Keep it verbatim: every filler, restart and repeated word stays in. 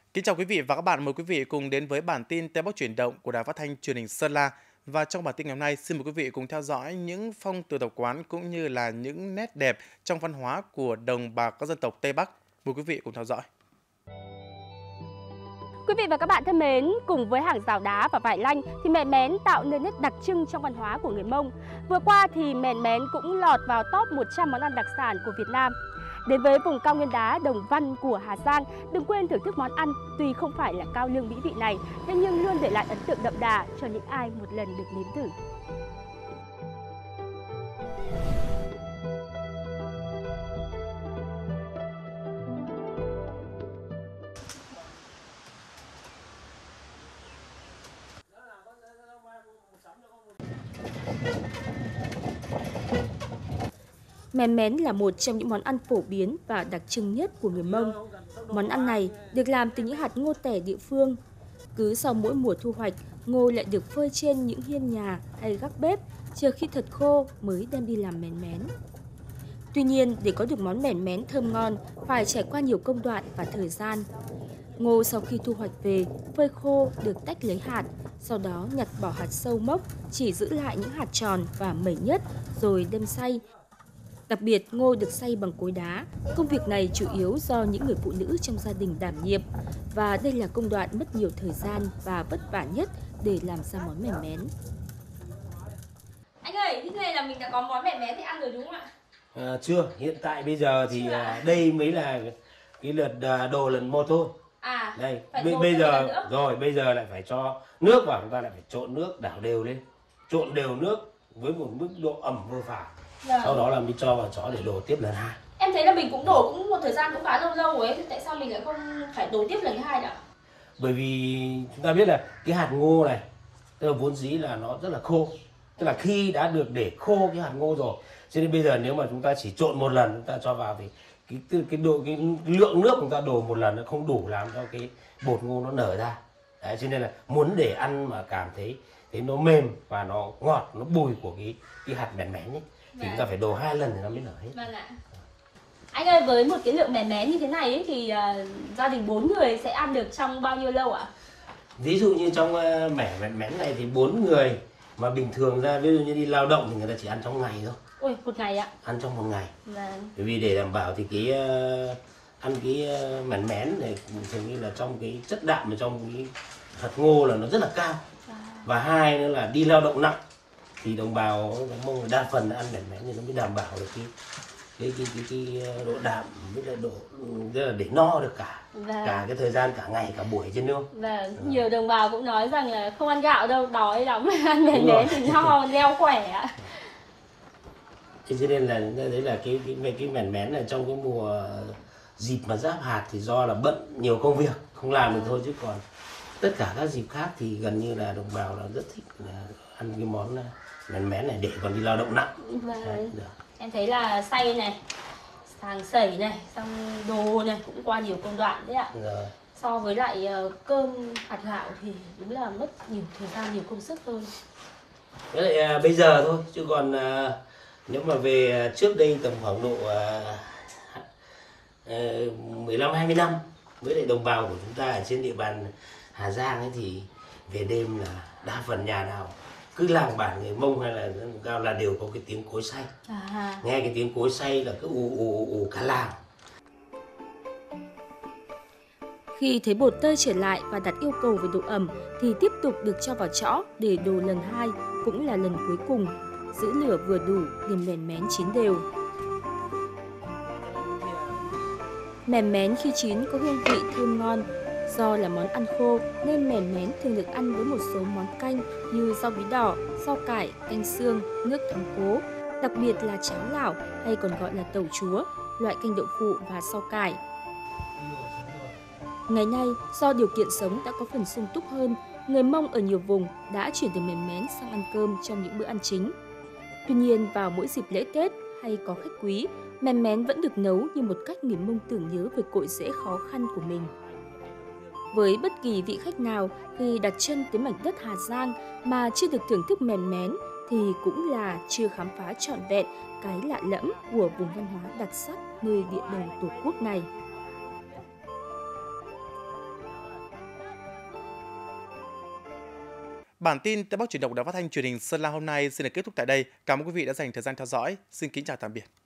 Kính chào quý vị và các bạn, mời quý vị cùng đến với bản tin Tây Bắc chuyển động của Đài Phát thanh Truyền hình Sơn La. Và trong bản tin ngày hôm nay, xin mời quý vị cùng theo dõi những phong tục tập quán cũng như là những nét đẹp trong văn hóa của đồng bào các dân tộc Tây Bắc. Mời quý vị cùng theo dõi. Quý vị và các bạn thân mến, cùng với hàng rào đá và vải lanh thì mèn mén tạo nên nét đặc trưng trong văn hóa của người Mông. Vừa qua thì mèn mén cũng lọt vào top một trăm món ăn đặc sản của Việt Nam. Đến với vùng cao nguyên đá Đồng Văn của Hà Giang, đừng quên thưởng thức món ăn tuy không phải là cao lương mỹ vị này, thế nhưng luôn để lại ấn tượng đậm đà cho những ai một lần được nếm thử. Mèn mén là một trong những món ăn phổ biến và đặc trưng nhất của người Mông. Món ăn này được làm từ những hạt ngô tẻ địa phương. Cứ sau mỗi mùa thu hoạch, ngô lại được phơi trên những hiên nhà hay gác bếp, chờ khi thật khô mới đem đi làm mèn mén. Tuy nhiên, để có được món mèn mén thơm ngon, phải trải qua nhiều công đoạn và thời gian. Ngô sau khi thu hoạch về, phơi khô được tách lấy hạt, sau đó nhặt bỏ hạt sâu mốc, chỉ giữ lại những hạt tròn và mẩy nhất rồi đem xay. Đặc biệt, ngô được xay bằng cối đá. Công việc này chủ yếu do những người phụ nữ trong gia đình đảm nhiệm. Và đây là công đoạn mất nhiều thời gian và vất vả nhất để làm ra món mèn mén. Anh ơi, như thế này là mình đã có món mèn mén thì ăn rồi đúng không ạ? À, chưa, hiện tại bây giờ thì à, đây mới là cái lượt à, đồ lần một thôi. À, đây, phải bây, dồn bây thêm giờ lần nữa. rồi bây giờ lại phải cho nước vào, chúng ta lại phải trộn nước đảo đều lên, trộn đều nước với một mức độ ẩm vừa phải. Vâng. Sau đó là mới cho vào chó để đổ tiếp lần hai. Em thấy là mình cũng đổ cũng một thời gian cũng khá lâu lâu rồi ấy, tại sao mình lại không phải đổ tiếp lần hai nữa? Bởi vì chúng ta biết là cái hạt ngô này, tức là vốn dĩ là nó rất là khô, tức là khi đã được để khô cái hạt ngô rồi, cho nên bây giờ nếu mà chúng ta chỉ trộn một lần chúng ta cho vào thì cái cái độ cái lượng nước chúng ta đổ một lần nó không đủ làm cho cái bột ngô nó nở ra. Đấy, cho nên là muốn để ăn mà cảm thấy thấy nó mềm và nó ngọt, nó bùi của cái cái hạt mèn mén ấy, thì chúng ta phải đổ hai lần thì nó mới nở hết. Vâng ạ. Anh ơi, với một cái lượng mèn mén như thế này ấy, thì uh, gia đình bốn người sẽ ăn được trong bao nhiêu lâu ạ? Ví dụ như trong uh, mẻ mèn mén này thì bốn người mà bình thường ra ví dụ như đi lao động thì người ta chỉ ăn trong ngày thôi. Ôi, một ngày ạ? Ăn trong một ngày. Vâng. Bởi vì để đảm bảo thì cái uh, ăn cái uh, mèn mén này thường như là trong cái chất đạm ở trong cái hạt ngô là nó rất là cao. À. Và hai nữa là đi lao động nặng thì đồng bào Mông đa phần là ăn mèn mén thì nó mới đảm bảo được cái cái cái cái, cái độ đạm với lại độ rất là để no được cả. Vâng. Cả cái thời gian cả ngày cả buổi trên nương. Vâng, ừ. Nhiều đồng bào cũng nói rằng là không ăn gạo đâu, đói lắm, ăn mèn mén thì no leo khỏe ạ. Thế cho nên là đấy là cái cái cái mèn mén là trong cái mùa dịp mà giáp hạt thì do là bận nhiều công việc không làm được thôi, chứ còn tất cả các dịp khác thì gần như là đồng bào là rất thích là ăn cái món mèn mén này để còn đi lao động nặng. Vâng. Đấy, em thấy là xay này, sàng sẩy này, xong đồ này cũng qua nhiều công đoạn đấy ạ. Rồi. So với lại uh, cơm hạt gạo thì đúng là mất nhiều thời gian, nhiều công sức hơn. Thế lại uh, bây giờ thôi, chứ còn uh, nếu mà về trước đây tầm khoảng độ uh, mười lăm hai mươi năm với lại đồng bào của chúng ta ở trên địa bàn Hà Giang ấy thì về đêm là đa phần nhà nào cứ làng bản người Mông hay là dân cao là đều có cái tiếng cối xay. À. Nghe cái tiếng cối xay là cứ ù ù ù cả làng. Khi thấy bột tơi trở lại và đặt yêu cầu về độ ẩm thì tiếp tục được cho vào chõ để đồ lần hai, cũng là lần cuối cùng. Giữ lửa vừa đủ để mèn mén chín đều. Mèn mén khi chín có hương vị thơm ngon. Do là món ăn khô nên mèn mén thường được ăn với một số món canh như rau bí đỏ, rau cải, canh xương, nước thắng cố, đặc biệt là cháo lảo hay còn gọi là tàu chúa, loại canh đậu phụ và rau cải. Ngày nay, do điều kiện sống đã có phần sung túc hơn, người Mông ở nhiều vùng đã chuyển từ mèn mén sang ăn cơm trong những bữa ăn chính. Tuy nhiên, vào mỗi dịp lễ Tết hay có khách quý, mèn mén vẫn được nấu như một cách người Mông tưởng nhớ về cội rễ khó khăn của mình. Với bất kỳ vị khách nào khi đặt chân tới mảnh đất Hà Giang mà chưa được thưởng thức mèn mén thì cũng là chưa khám phá trọn vẹn cái lạ lẫm của vùng văn hóa đặc sắc nơi địa đầu Tổ quốc này. Bản tin Tây Bắc chuyển động của Đài Phát thanh Truyền hình Sơn La hôm nay xin được kết thúc tại đây. Cảm ơn quý vị đã dành thời gian theo dõi. Xin kính chào tạm biệt.